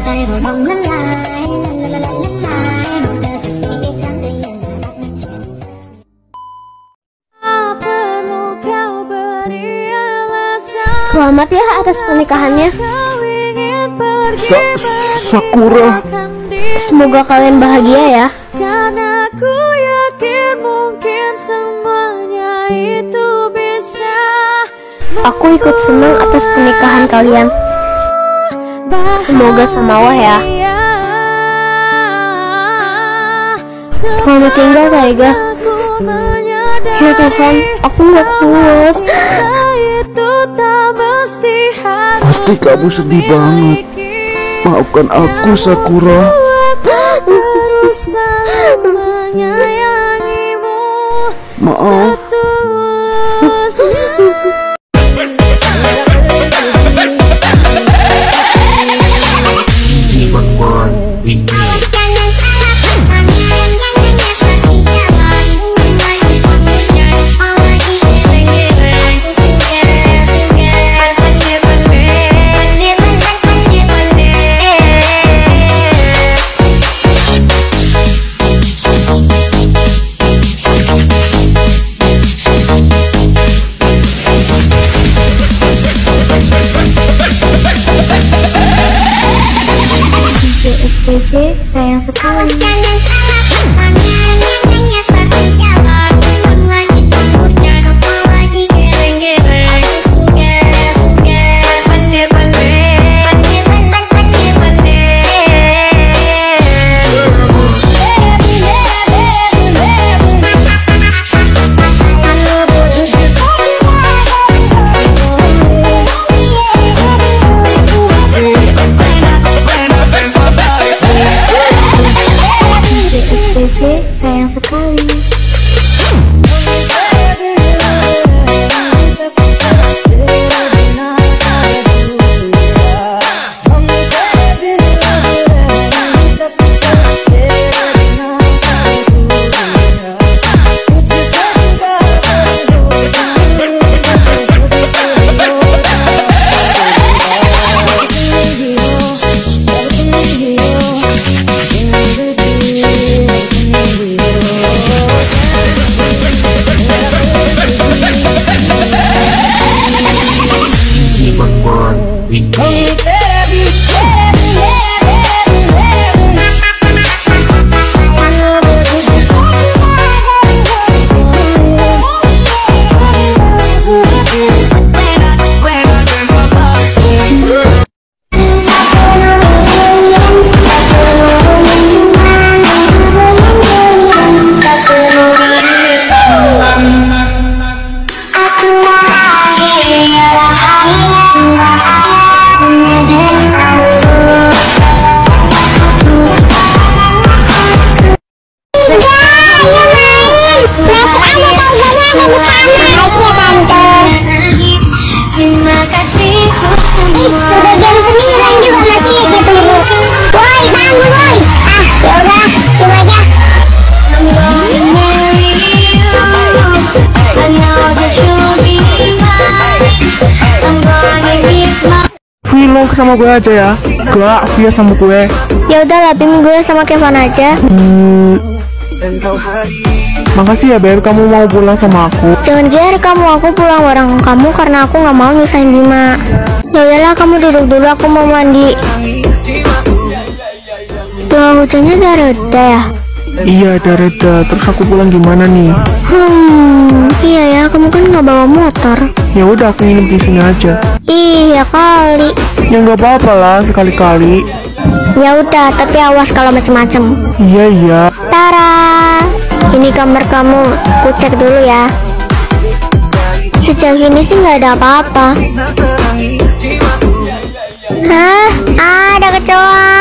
Selamat ya atas pernikahannya. Sakura. Semoga kalian bahagia ya. Aku ikut senang atas pernikahan kalian. Semoga samawa ya. Selamat tinggal Taiga. Ya Tuhan, aku gak kuat. Pasti kamu sedih banget. Maafkan aku, Sakura. Maaf. SPC sayang sekali. Sayang sekali. Sudah jam 9 juga masih gitu. Woi, bangun woi. Ya udah, cuma aja. Vlog sama gue aja ya. Gak, via sama gue. Ya udah lah, Bim, gue sama Kevin aja. Makasih ya Beb, kamu mau pulang sama aku. Jangan GR kamu, aku pulang bareng kamu karena aku nggak mau nyusahin Bima. Ya udahlah, kamu duduk dulu, aku mau mandi. Tuh, hujannya udah reda ya? Iya, udah reda. Terus aku pulang gimana nih? Iya ya, kamu kan nggak bawa motor. Ya udah, aku nginep di sini aja. Iya kali. Ya nggak apa-apa lah, sekali-kali. Ya udah, tapi awas kalau macem-macem. Iya iya. Tara, ini kamar kamu, aku cek dulu ya. Sejauh ini sih nggak ada apa-apa. Hah? Ada kecoa.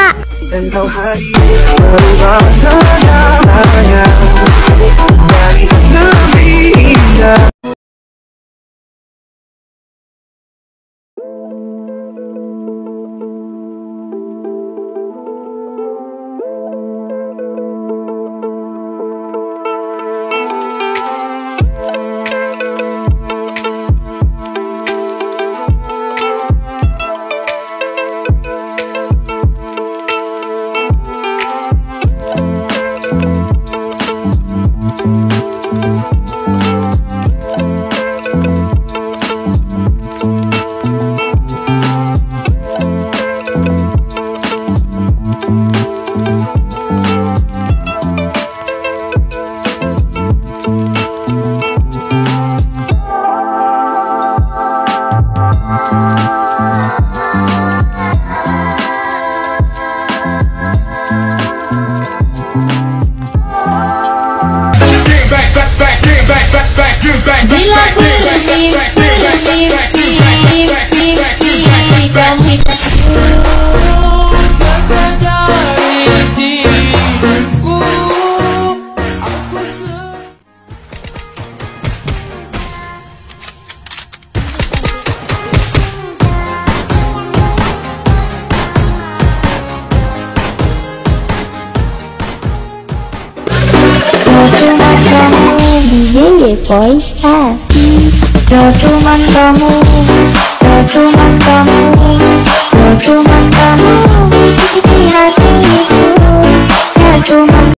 DJ Voice S. Ya cuman kamu, ya cuman kamu, ya cuman kamu di hatiku, ya cuman